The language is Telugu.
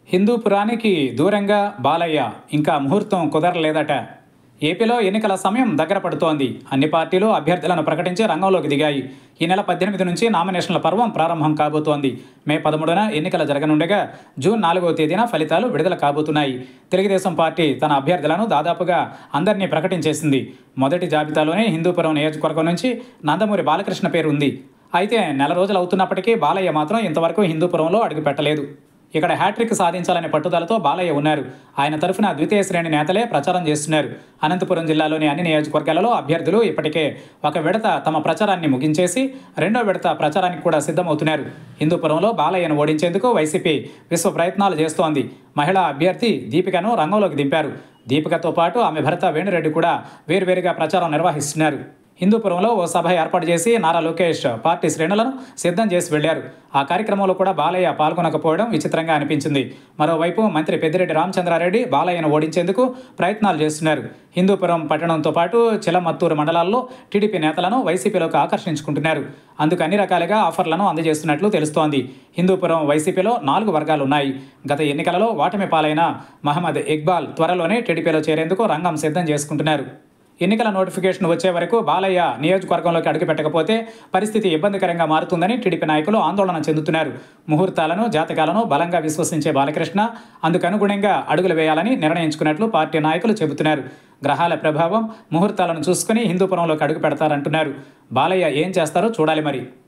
హిందూపురానికి దూరంగా బాలయ్య ఇంకా ముహూర్తం కుదరలేదట. ఏపీలో ఎన్నికల సమయం దగ్గర పడుతోంది. అన్ని పార్టీలు అభ్యర్థులను ప్రకటించి రంగంలోకి దిగాయి. ఈ నెల 18 నుంచి నామినేషన్ల పర్వం ప్రారంభం కాబోతోంది. మే 13న ఎన్నికలు జరగనుండగా జూన్ 4వ తేదీన ఫలితాలు విడుదల కాబోతున్నాయి. తెలుగుదేశం పార్టీ తన అభ్యర్థులను దాదాపుగా అందరినీ ప్రకటించేసింది. మొదటి జాబితాలోనే హిందూపురం నియోజకవర్గం నుంచి నందమూరి బాలకృష్ణ పేరు ఉంది. అయితే నెల రోజులు అవుతున్నప్పటికీ బాలయ్య మాత్రం ఇంతవరకు హిందూపురంలో అడుగుపెట్టలేదు. ఇక్కడ హ్యాట్రిక్ సాధించాలనే పట్టుదలతో బాలయ్య ఉన్నారు. ఆయన తరఫున ద్వితీయ శ్రేణి నేతలే ప్రచారం చేస్తున్నారు. అనంతపురం జిల్లాలోని అన్ని నియోజకవర్గాలలో అభ్యర్థులు ఇప్పటికే ఒక విడత తమ ప్రచారాన్ని ముగించేసి రెండో విడత ప్రచారానికి కూడా సిద్ధమవుతున్నారు. హిందూపురంలో బాలయ్యను ఓడించేందుకు వైసీపీ విశ్వ ప్రయత్నాలు చేస్తోంది. మహిళా అభ్యర్థి దీపికను రంగంలోకి దింపారు. దీపికతో పాటు ఆమె భర్త వేణురెడ్డి కూడా వేరువేరుగా ప్రచారం నిర్వహిస్తున్నారు. హిందూపురంలో ఓ సభ ఏర్పాటు చేసి నారా లోకేష్ పార్టీ శ్రేణులను సిద్ధం చేసి వెళ్లారు. ఆ కార్యక్రమంలో కూడా బాలయ్య పాల్గొనకపోవడం విచిత్రంగా అనిపించింది. మరోవైపు మంత్రి పెద్దిరెడ్డి రామచంద్రారెడ్డి బాలయ్యను ఓడించేందుకు ప్రయత్నాలు చేస్తున్నారు. హిందూపురం పట్టణంతో పాటు చిలమత్తూరు మండలాల్లో టీడీపీ నేతలను వైసీపీలోకి ఆకర్షించుకుంటున్నారు. అందుకు అన్ని రకాలుగా ఆఫర్లను అందజేస్తున్నట్లు తెలుస్తోంది. హిందూపురం వైసీపీలో 4 వర్గాలున్నాయి. గత ఎన్నికలలో ఓటమి పాలైన మహమ్మద్ ఇక్బాల్ త్వరలోనే టీడీపీలో చేరేందుకు రంగం సిద్ధం చేసుకుంటున్నారు. ఎన్నికల నోటిఫికేషన్ వచ్చే వరకు బాలయ్య నియోజకవర్గంలోకి అడుగుపెట్టకపోతే పరిస్థితి ఇబ్బందికరంగా మారుతుందని టీడీపీ నాయకులు ఆందోళన చెందుతున్నారు. ముహూర్తాలను జాతకాలను బలంగా విశ్వసించే బాలకృష్ణ అందుకనుగుణంగా అడుగులు వేయాలని నిర్ణయించుకున్నట్లు పార్టీ నాయకులు చెబుతున్నారు. గ్రహాల ప్రభావం, ముహూర్తాలను చూసుకుని హిందూపురంలోకి అడుగు పెడతారంటున్నారు. బాలయ్య ఏం చేస్తారో చూడాలి మరి.